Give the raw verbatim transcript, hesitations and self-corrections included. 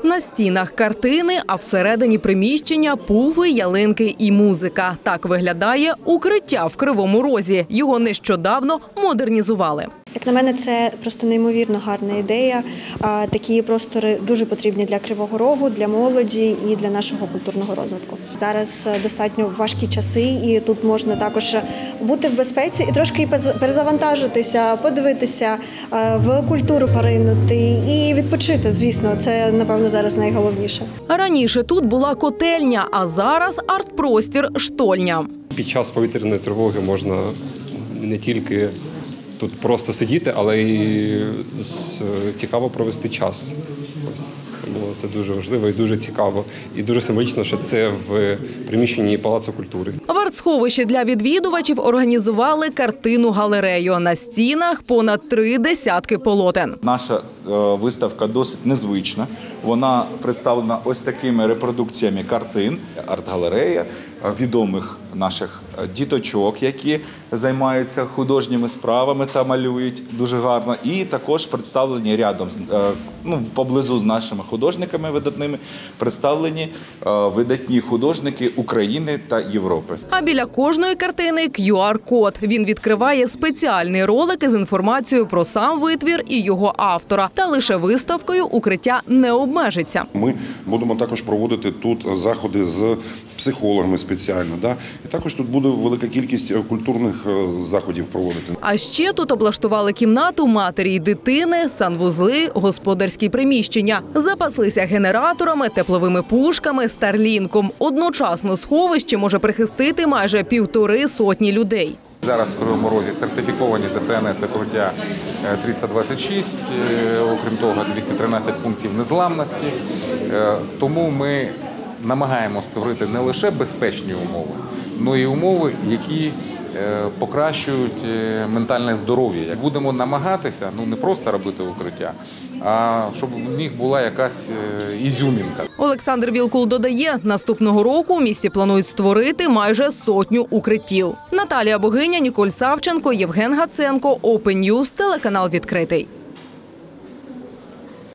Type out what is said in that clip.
На стінах картини, а всередині приміщення – пуфи, ялинки і музика. Так виглядає укриття в Кривому Розі. Його нещодавно модернізували. Як на мене, це просто неймовірно гарна ідея. Такі простори дуже потрібні для Кривого Рогу, для молоді і для нашого культурного розвитку. Зараз достатньо важкі часи, і тут можна також бути в безпеці і трошки перезавантажитися, подивитися, в культуру поринути і відпочити, звісно. Це, напевно, зараз найголовніше. Раніше тут була котельня, а зараз арт-простір «Штольня». Під час повітряної тривоги можна не тільки тут просто сидіти, але й цікаво провести час. Ось. Тому це дуже важливо і дуже цікаво. І дуже символічно, що це в приміщенні Палацу культури. В арт-сховищі для відвідувачів організували картину-галерею. На стінах понад три десятки полотен. Наша виставка досить незвична. Вона представлена ось такими репродукціями картин. Арт-галерея відомих наших діточок, які займаються художніми справами та малюють дуже гарно. І також представлені рядом, ну, поблизу з нашими художниками видатними, представлені видатні художники України та Європи. А біля кожної картини кью ар-код. Він відкриває спеціальний ролик із інформацією про сам витвір і його автора. Та лише виставкою укриття не обмежиться. Ми будемо також проводити тут заходи з психологами спеціально. Да? І також тут буде велика кількість культурних заходів проводити. А ще тут облаштували кімнату матері й дитини, санвузли, господарські приміщення. Запаслися генераторами, тепловими пушками, старлінком. Одночасно сховище може прихистити майже півтори сотні людей. Зараз в Кривому Розі сертифіковані де се ен ес укриття триста двадцять шість, окрім того, двісті тринадцять пунктів незламності. Тому ми намагаємося створити не лише безпечні умови, але й умови, які покращують ментальне здоров'я. Будемо намагатися, ну не просто робити укриття, а щоб в них була якась ізюмінка. Олександр Вілкул додає, наступного року у місті планують створити майже сотню укриттів. Наталія Богиня, Ніколь Савченко, Євген Гаценко, Open News, телеканал «Відкритий».